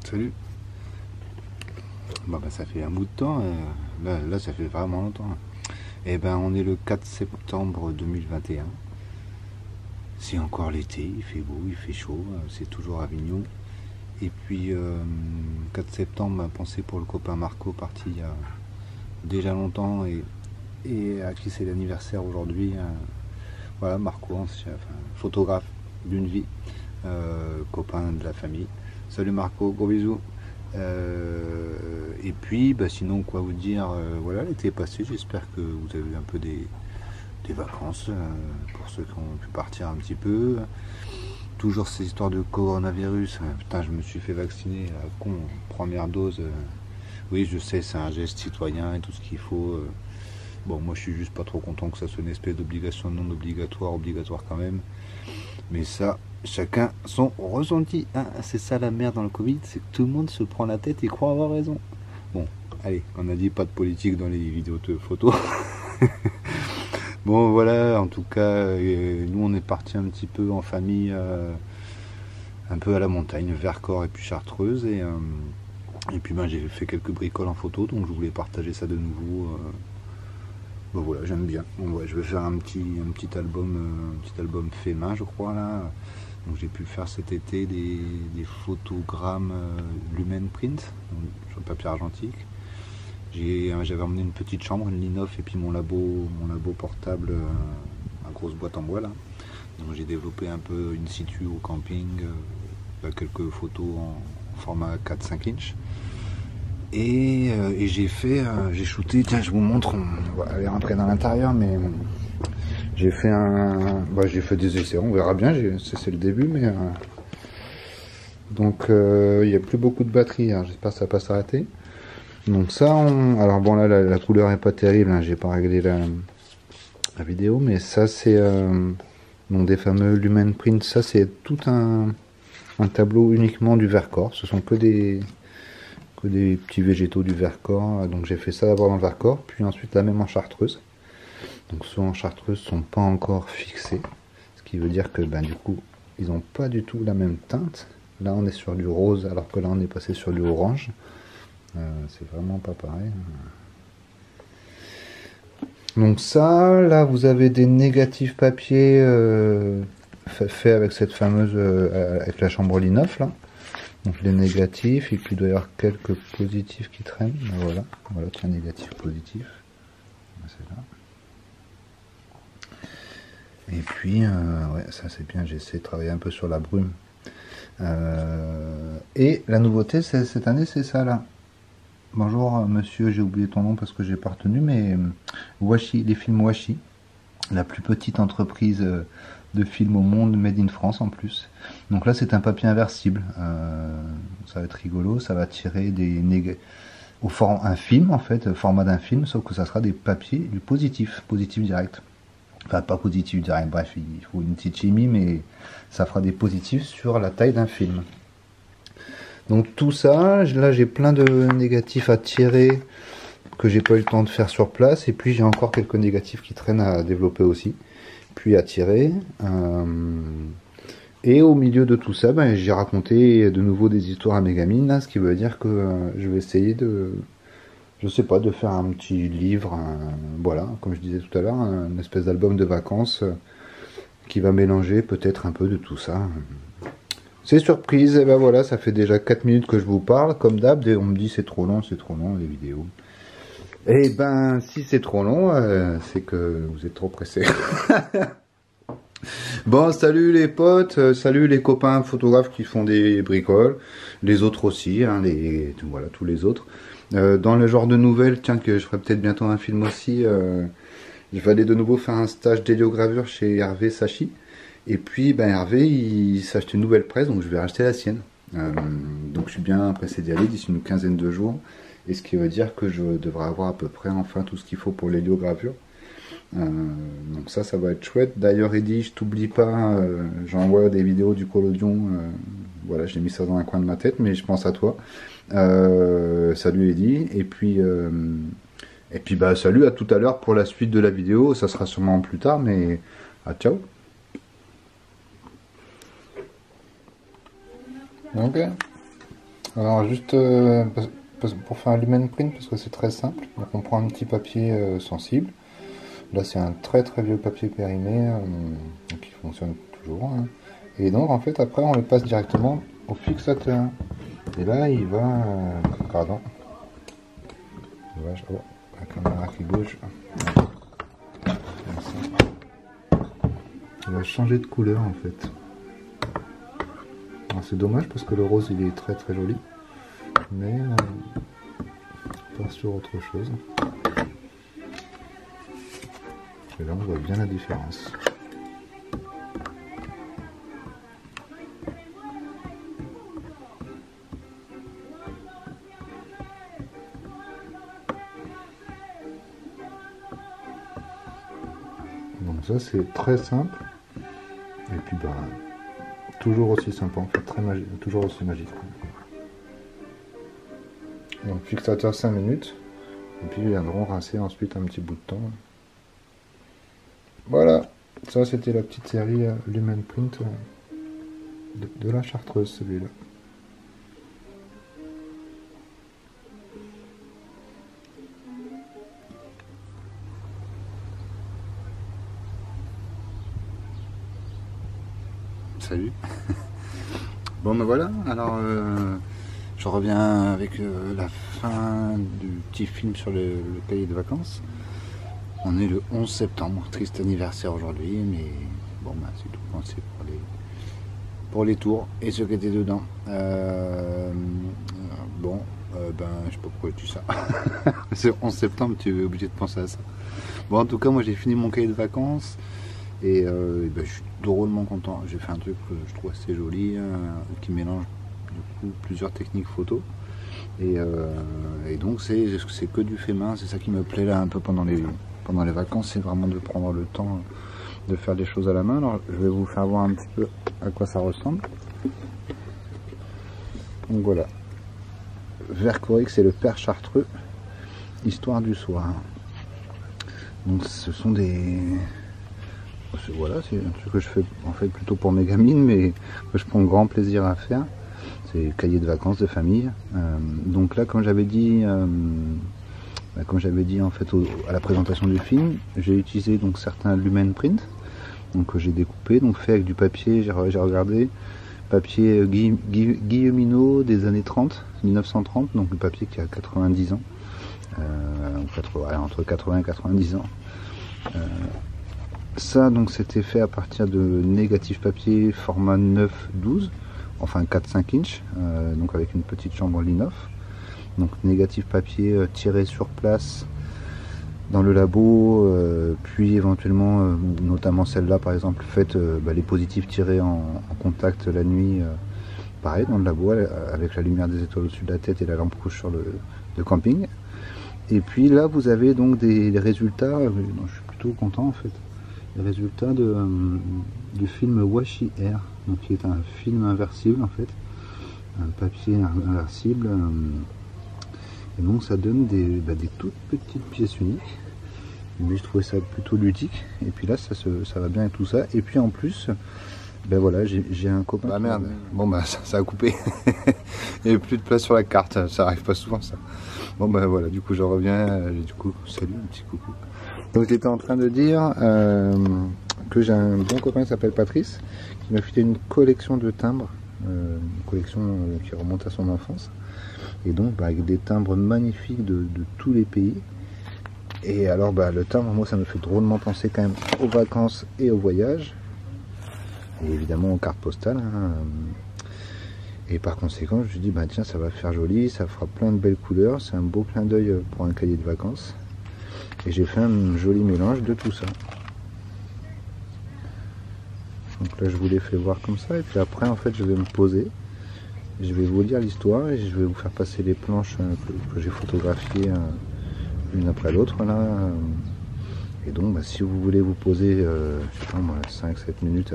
Salut. Bon bah ça fait un bout de temps, là ça fait vraiment longtemps. Et ben on est le 4 septembre 2021. C'est encore l'été, il fait beau, il fait chaud, c'est toujours Avignon. Et puis 4 septembre, pensée pour le copain Marco parti il y a déjà longtemps et à qui c'est l'anniversaire aujourd'hui. Voilà, Marco, photographe d'une vie, copain de la famille. Salut Marco, gros bisous. Et puis sinon quoi vous dire, voilà, l'été est passé, j'espère que vous avez eu un peu des vacances, pour ceux qui ont pu partir un petit peu. Toujours ces histoires de coronavirus, putain je me suis fait vacciner à con, première dose, oui je sais c'est un geste citoyen et tout ce qu'il faut, bon moi je suis juste pas trop content que ça soit une espèce d'obligation non obligatoire quand même, mais ça chacun son ressenti, hein. C'est ça la merde dans le Covid, c'est que tout le monde se prend la tête et croit avoir raison. Bon, allez, on a dit pas de politique dans les vidéos de photos. Bon voilà, en tout cas, nous on est parti un petit peu en famille, un peu à la montagne, Vercors et puis Chartreuse, et puis j'ai fait quelques bricoles en photo, donc je voulais partager ça de nouveau. Bon voilà, j'aime bien. Bon, ouais, je vais faire un petit album fait main, je crois là. Donc j'ai pu faire cet été des photogrammes Lumen Print, sur le papier argentique. J'avais emmené une petite chambre, une Linoff, et puis mon labo portable, à grosse boîte en bois là. Donc j'ai développé un peu in situ au camping, quelques photos en format 4-5 inch. Et j'ai shooté, tiens je vous montre, on va aller rentrer dans l'intérieur, mais j'ai fait j'ai fait des essais, on verra bien, c'est le début, mais donc il n'y a plus beaucoup de batterie, hein, j'espère que ça va pas s'arrêter. Donc ça, alors bon là la couleur est pas terrible, hein, j'ai pas réglé la vidéo, mais ça c'est donc des fameux Lumen Print, ça c'est tout un tableau uniquement du Vercors, ce sont que des petits végétaux du Vercors, donc j'ai fait ça d'abord dans le Vercors, puis ensuite la même en Chartreuse. Donc ceux en Chartreuse sont pas encore fixés, ce qui veut dire que du coup ils n'ont pas du tout la même teinte. Là on est sur du rose alors que là on est passé sur du orange. C'est vraiment pas pareil. Donc ça, là vous avez des négatifs papier faits avec cette fameuse, avec la chambre Linoff là. Donc les négatifs, et puis il doit y avoir quelques positifs qui traînent. Voilà, tiens, négatif, positif. C'est là. Et puis, ouais, ça c'est bien, j'ai essayé de travailler un peu sur la brume. Et la nouveauté cette année, c'est ça là. Bonjour monsieur, j'ai oublié ton nom parce que j'ai pas retenu, mais Washi, les films Washi, la plus petite entreprise de films au monde, made in France en plus. Donc là c'est un papier inversible, ça va être rigolo, ça va tirer un film en fait, format d'un film, sauf que ça sera des papiers du positif direct. Enfin pas positif direct, bref il faut une petite chimie, mais ça fera des positifs sur la taille d'un film. Donc tout ça, là j'ai plein de négatifs à tirer que j'ai pas eu le temps de faire sur place, et puis j'ai encore quelques négatifs qui traînent à développer aussi, puis à tirer. Et au milieu de tout ça, j'ai raconté de nouveau des histoires à mes gamines, là, ce qui veut dire que je vais essayer de, je sais pas, de faire un petit livre, voilà, comme je disais tout à l'heure, une espèce d'album de vacances qui va mélanger peut-être un peu de tout ça. C'est surprise, et voilà, ça fait déjà 4 minutes que je vous parle, comme d'hab, on me dit c'est trop long les vidéos. Et si c'est trop long, c'est que vous êtes trop pressés. Bon, salut les potes, salut les copains photographes qui font des bricoles, les autres aussi, hein, voilà, tous les autres. Dans le genre de nouvelles, tiens, que je ferai peut-être bientôt un film aussi, je vais aller de nouveau faire un stage d'héliogravure chez Hervé Sachi. Et puis Hervé il s'achète une nouvelle presse, donc je vais racheter la sienne. Donc je suis bien pressé d'y aller d'ici une quinzaine de jours. Et ce qui veut dire que je devrais avoir à peu près enfin tout ce qu'il faut pour l'héliogravure. Donc ça va être chouette. D'ailleurs Eddy, je t'oublie pas, j'envoie des vidéos du collodion. Voilà, j'ai mis ça dans un coin de ma tête, mais je pense à toi. Salut Eddy. Et puis salut, à tout à l'heure pour la suite de la vidéo. Ça sera sûrement plus tard, mais à ciao. Ok. Alors juste pour faire un lumen print, parce que c'est très simple, donc on prend un petit papier sensible. Là c'est un très très vieux papier périmé qui fonctionne toujours, hein. Et donc en fait après on le passe directement au fixateur. Et là il va... pardon. Oh, la caméra qui bouge. Il va changer de couleur en fait. C'est dommage parce que le rose il est très très joli. Mais on passe sur autre chose. Et là on voit bien la différence. Donc ça c'est très simple. Et puis bah toujours aussi sympa en fait, très magique, toujours aussi magique. Donc fixateur 5 minutes. Et puis ils viendront rincer ensuite un petit bout de temps. Voilà, ça c'était la petite série Lumen Print de la Chartreuse, celui-là. Salut. Bon ben voilà, alors je reviens avec la fin du petit film sur le cahier de vacances. On est le 11 septembre, triste anniversaire aujourd'hui, mais bon ben c'est tout pensé pour les tours et ceux qui étaient dedans. Bon, ben je sais pas pourquoi je dis ça. C'est 11 septembre, tu es obligé de penser à ça. Bon en tout cas moi j'ai fini mon cahier de vacances. Et ben, je suis drôlement content. J'ai fait un truc que je trouve assez joli, qui mélange du coup plusieurs techniques photo. Et donc c'est que du fait main. C'est ça qui me plaît là un peu pendant les vacances. C'est vraiment de prendre le temps de faire des choses à la main. Alors je vais vous faire voir un petit peu à quoi ça ressemble. Donc voilà. Vercorix et le père Chartreux. Histoire du soir. Donc ce sont des... Voilà, c'est un truc que je fais en fait plutôt pour mes gamines, mais que je prends grand plaisir à faire. C'est cahier de vacances de famille. Donc là, comme j'avais dit en fait à la présentation du film, j'ai utilisé donc certains Lumen Print, donc que j'ai découpé, donc fait avec du papier. J'ai regardé papier Guilleminot des années 30, 1930, donc le papier qui a 90 ans, entre 80 et 90 ans. Ça donc c'était fait à partir de négatif papier format 9-12, enfin 4-5 inches, donc avec une petite chambre linoff. Donc négatif papier tiré sur place dans le labo, puis éventuellement, notamment celle-là par exemple, faites les positifs tirés en contact la nuit, pareil dans le labo avec la lumière des étoiles au-dessus de la tête et la lampe rouge sur le camping. Et puis là vous avez donc des résultats, dont je suis plutôt content en fait. Les résultats du film Washi Air, donc qui est un film inversible en fait, un papier inversible, et donc ça donne des toutes petites pièces uniques, mais je trouvais ça plutôt ludique. Et puis là ça va bien avec tout ça, et puis en plus ben voilà, j'ai un copain. Ah merde, bon bah ça a coupé. Il n'y avait plus de place sur la carte, ça arrive pas souvent ça. Bon ben voilà, du coup je reviens, du coup salut, un petit coucou. Donc j'étais en train de dire que j'ai un bon copain qui s'appelle Patrice, qui m'a filé une collection de timbres, une collection qui remonte à son enfance, et donc avec des timbres magnifiques de tous les pays. Et alors le timbre, moi ça me fait drôlement penser quand même aux vacances et au voyage, et évidemment aux cartes postales, hein. Et par conséquent je me suis dit tiens, ça va faire joli, ça fera plein de belles couleurs, c'est un beau clin d'œil pour un cahier de vacances. Et j'ai fait un joli mélange de tout ça. Donc là je vous l'ai fait voir comme ça, et puis après en fait je vais me poser, je vais vous lire l'histoire et je vais vous faire passer les planches que j'ai photographiées l'une après l'autre là. Et donc si vous voulez vous poser, je sais pas moi, 5-7 minutes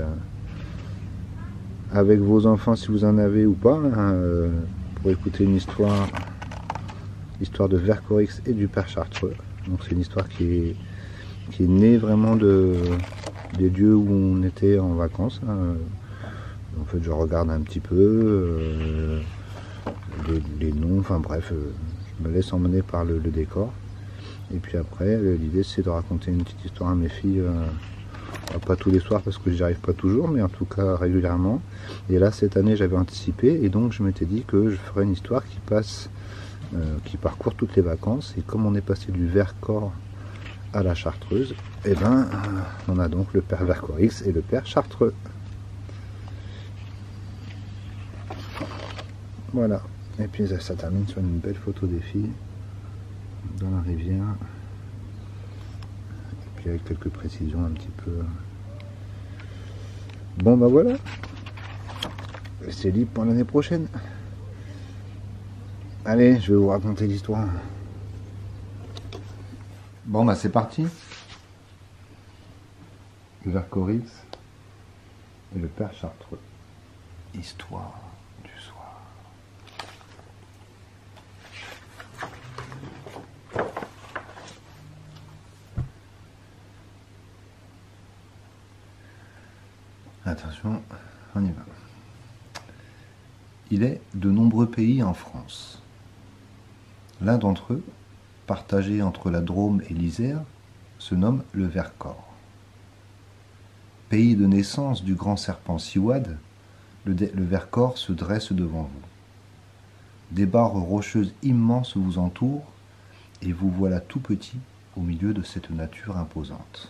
avec vos enfants, si vous en avez ou pas, pour écouter une histoire de Vercorix et du père Chartreux. Donc c'est une histoire qui est née vraiment des lieux où on était en vacances. En fait je regarde un petit peu, les noms, enfin bref, je me laisse emmener par le décor. Et puis après, l'idée c'est de raconter une petite histoire à mes filles, pas tous les soirs parce que j'y arrive pas toujours, mais en tout cas régulièrement. Et là, cette année, j'avais anticipé, et donc je m'étais dit que je ferais une histoire qui parcourt toutes les vacances. Et comme on est passé du Vercors à la Chartreuse, et ben, on a donc le père Vercorix et le père Chartreux. Voilà. Et puis ça termine sur une belle photo des filles dans la rivière. Et puis avec quelques précisions un petit peu. Bon bah voilà. C'est libre pour l'année prochaine. Allez, je vais vous raconter l'histoire. Bon bah c'est parti. Le Vercorix et le père Chartreux. Histoire du soir. Attention, on y va. Il est de nombreux pays en France. L'un d'entre eux, partagé entre la Drôme et l'Isère, se nomme le Vercors. Pays de naissance du grand serpent Siwad, le Vercors se dresse devant vous. Des barres rocheuses immenses vous entourent, et vous voilà tout petit au milieu de cette nature imposante.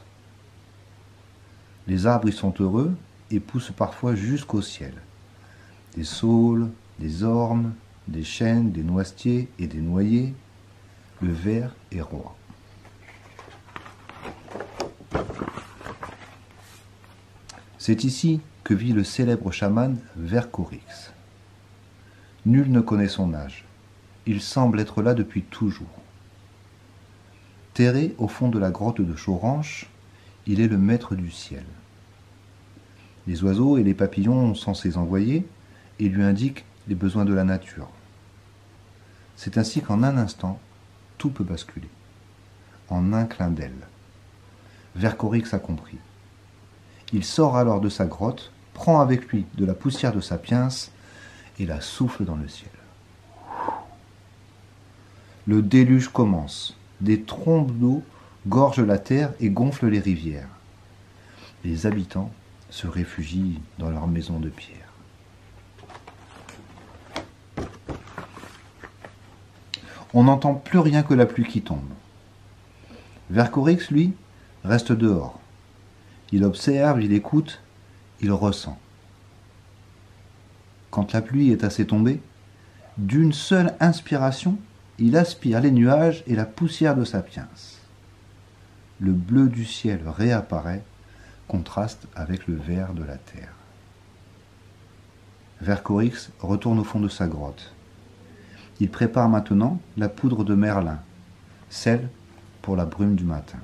Les arbres y sont heureux et poussent parfois jusqu'au ciel. Des saules, des ormes, des chênes, des noisetiers et des noyers, le vert est roi. C'est ici que vit le célèbre chaman Vercorix. Nul ne connaît son âge. Il semble être là depuis toujours. Terré au fond de la grotte de Choranche, il est le maître du ciel. Les oiseaux et les papillons sont ses envoyés et lui indiquent les besoins de la nature. C'est ainsi qu'en un instant, tout peut basculer. En un clin d'œil. Vercorix a compris. Il sort alors de sa grotte, prend avec lui de la poussière de sapiens et la souffle dans le ciel. Le déluge commence. Des trombes d'eau gorgent la terre et gonflent les rivières. Les habitants se réfugient dans leurs maisons de pierre. On n'entend plus rien que la pluie qui tombe. Vercorix, lui, reste dehors. Il observe, il écoute, il ressent. Quand la pluie est assez tombée, d'une seule inspiration, il aspire les nuages et la poussière de sapiens. Le bleu du ciel réapparaît, contraste avec le vert de la terre. Vercorix retourne au fond de sa grotte. Il prépare maintenant la poudre de Merlin, celle pour la brume du matin.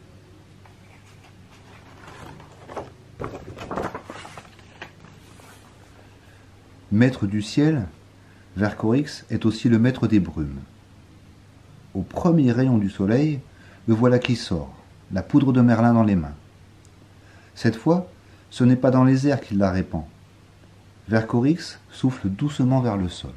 Maître du ciel, Vercorix est aussi le maître des brumes. Au premier rayon du soleil, le voilà qui sort, la poudre de Merlin dans les mains. Cette fois, ce n'est pas dans les airs qu'il la répand. Vercorix souffle doucement vers le sol.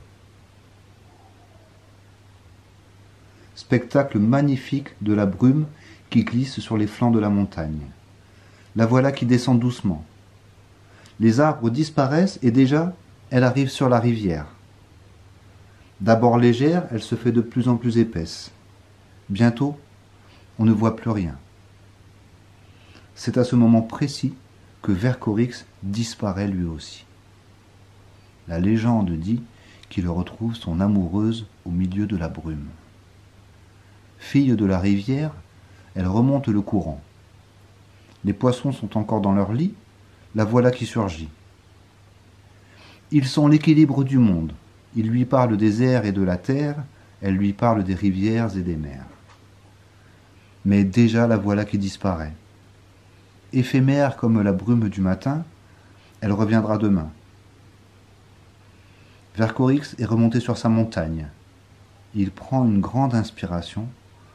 Spectacle magnifique de la brume qui glisse sur les flancs de la montagne. La voilà qui descend doucement. Les arbres disparaissent et déjà, elle arrive sur la rivière. D'abord légère, elle se fait de plus en plus épaisse. Bientôt, on ne voit plus rien. C'est à ce moment précis que Vercorix disparaît lui aussi. La légende dit qu'il retrouve son amoureuse au milieu de la brume. Fille de la rivière, elle remonte le courant. Les poissons sont encore dans leur lit, la voilà qui surgit. Ils sont l'équilibre du monde. Ils lui parlent des airs et de la terre, elle lui parle des rivières et des mers. Mais déjà la voilà qui disparaît. Éphémère comme la brume du matin, elle reviendra demain. Vercorix est remonté sur sa montagne. Il prend une grande inspiration,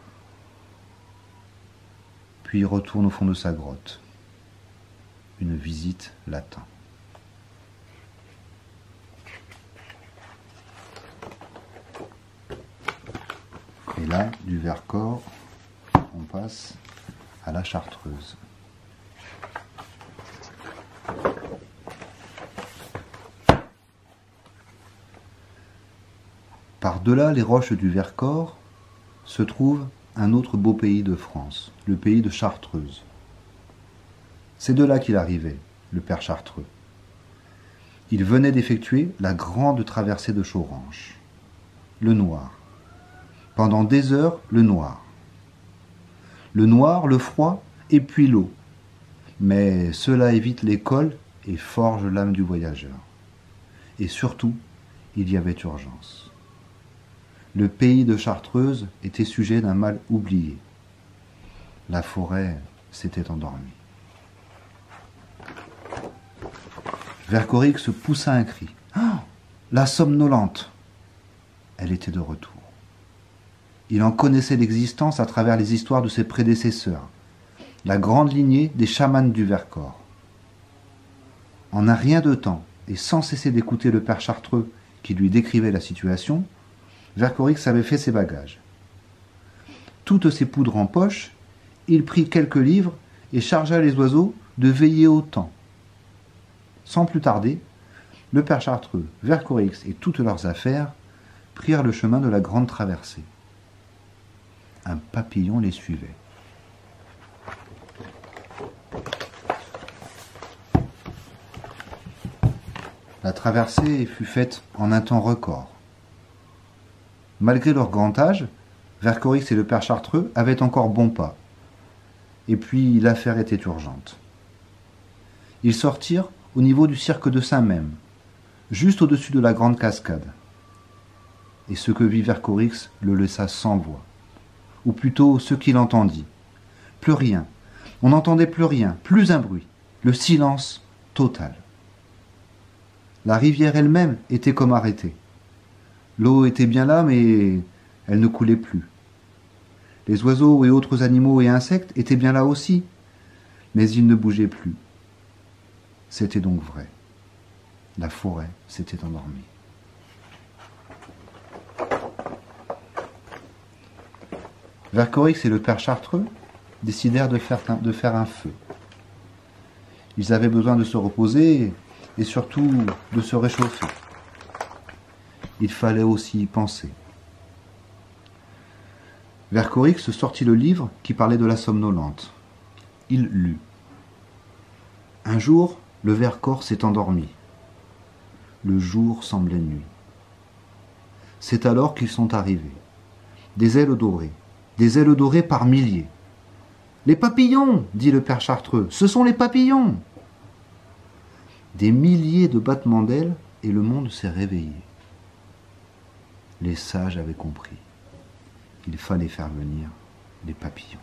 puis il retourne au fond de sa grotte. Une visite l'attend. là, du Vercors, on passe à la Chartreuse. Par-delà les roches du Vercors se trouve un autre beau pays de France, le pays de Chartreuse. C'est de là qu'il arrivait, le père Chartreux. Il venait d'effectuer la grande traversée de Choranche. Le noir. Pendant des heures, le noir. Le noir, le froid, et puis l'eau. Mais cela évite l'école et forge l'âme du voyageur. Et surtout, il y avait urgence. Le pays de Chartreuse était sujet d'un mal oublié. La forêt s'était endormie. Vercorix poussa un cri. « Oh, la somnolente !» Elle était de retour. Il en connaissait l'existence à travers les histoires de ses prédécesseurs, la grande lignée des chamans du Vercors. En un rien de temps, et sans cesser d'écouter le père Chartreux qui lui décrivait la situation, Vercorix avait fait ses bagages. Toutes ses poudres en poche, il prit quelques livres et chargea les oiseaux de veiller au temps. Sans plus tarder, le père Chartreux, Vercorix et toutes leurs affaires prirent le chemin de la grande traversée. Un papillon les suivait. La traversée fut faite en un temps record. Malgré leur grand âge, Vercorix et le père Chartreux avaient encore bon pas. Et puis l'affaire était urgente. Ils sortirent au niveau du cirque de Saint-Même, juste au-dessus de la grande cascade. Et ce que vit Vercorix le laissa sans voix, ou plutôt ce qu'il entendit. Plus rien, on n'entendait plus rien, plus un bruit, le silence total. La rivière elle-même était comme arrêtée. L'eau était bien là, mais elle ne coulait plus. Les oiseaux et autres animaux et insectes étaient bien là aussi, mais ils ne bougeaient plus. C'était donc vrai. La forêt s'était endormie. Vercorix et le père Chartreux décidèrent de faire un feu. Ils avaient besoin de se reposer et surtout de se réchauffer. Il fallait aussi y penser. Vercorix sortit le livre qui parlait de la somnolente. Il lut. Un jour, le Vercors s'est endormi. Le jour semblait nuit. C'est alors qu'ils sont arrivés. Des ailes dorées par milliers. Les papillons, dit le père Chartreux, ce sont les papillons. Des milliers de battements d'ailes et le monde s'est réveillé. Les sages avaient compris. Il fallait faire venir les papillons.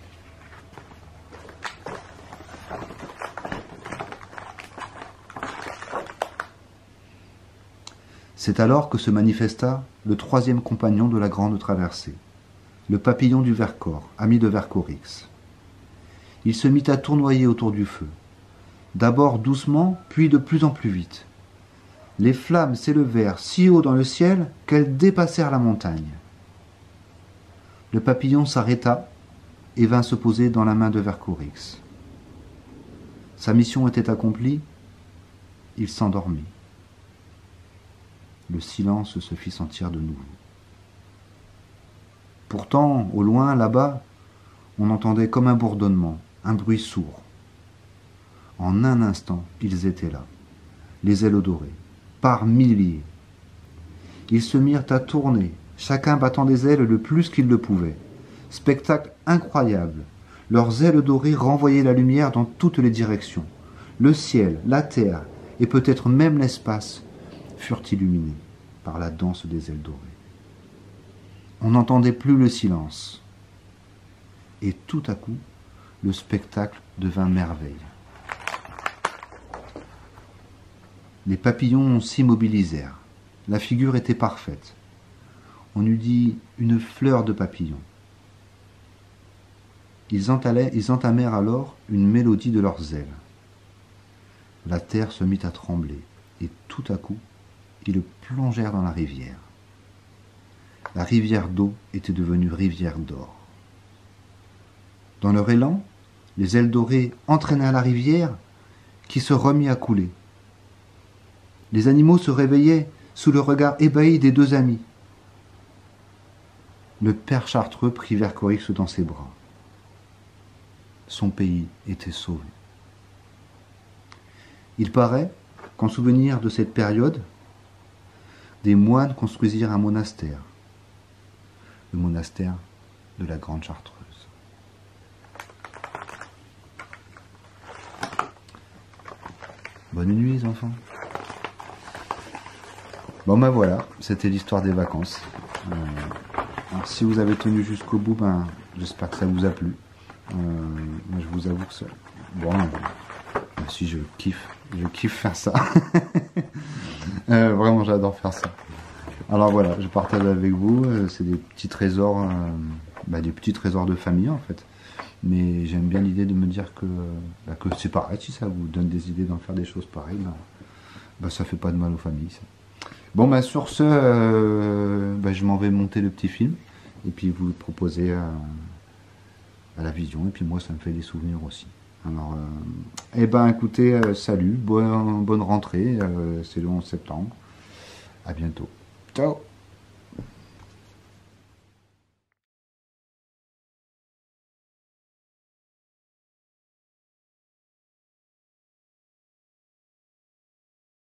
C'est alors que se manifesta le troisième compagnon de la grande traversée, le papillon du Vercors, ami de Vercorix. Il se mit à tournoyer autour du feu, d'abord doucement, puis de plus en plus vite. Les flammes s'élevèrent si haut dans le ciel qu'elles dépassèrent la montagne. Le papillon s'arrêta et vint se poser dans la main de Vercorix. Sa mission était accomplie, il s'endormit. Le silence se fit sentir de nouveau. Pourtant, au loin, là-bas, on entendait comme un bourdonnement, un bruit sourd. En un instant, ils étaient là, les ailes dorées, par milliers. Ils se mirent à tourner, chacun battant des ailes le plus qu'il le pouvait. Spectacle incroyable. Leurs ailes dorées renvoyaient la lumière dans toutes les directions. Le ciel, la terre et peut-être même l'espace furent illuminés par la danse des ailes dorées. On n'entendait plus le silence. Et tout à coup, le spectacle devint merveille. Les papillons s'immobilisèrent. La figure était parfaite. On eût dit une fleur de papillon. Ils entamèrent alors une mélodie de leurs ailes. La terre se mit à trembler, et tout à coup, ils plongèrent dans la rivière. la rivière d'eau était devenue rivière d'or. Dans leur élan, les ailes dorées entraînèrent la rivière qui se remit à couler. Les animaux se réveillaient sous le regard ébahi des deux amis. Le père Chartreux prit Vercorix dans ses bras. Son pays était sauvé. Il paraît qu'en souvenir de cette période, des moines construisirent un monastère, le monastère de la Grande Chartreuse. Bonne nuit les enfants. Bon ben voilà, c'était l'histoire des vacances. Alors, si vous avez tenu jusqu'au bout, ben, j'espère que ça vous a plu. Moi je vous avoue que ça... Bon, si je kiffe faire ça. Vraiment j'adore faire ça. Alors voilà, je partage avec vous, c'est des petits trésors, des petits trésors de famille en fait. Mais j'aime bien l'idée de me dire que c'est pareil, si ça vous donne des idées d'en faire des choses pareilles, ça fait pas de mal aux familles. Ça. Bon, sur ce, je m'en vais monter le petit film, et puis vous le proposer à la vision, et puis moi ça me fait des souvenirs aussi. Alors, écoutez, salut, bonne rentrée, c'est le 11 septembre, à bientôt. Ciao.